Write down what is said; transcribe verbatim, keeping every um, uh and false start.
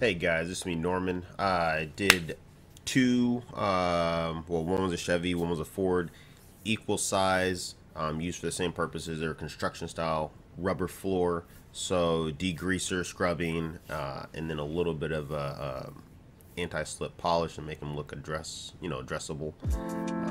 Hey guys, this is me Norman. I did two, um, well, one was a Chevy, one was a Ford, equal size, um, used for the same purposes. They're construction style, rubber floor, so degreaser, scrubbing, uh, and then a little bit of a, a anti-slip polish to make them look address, you know, addressable.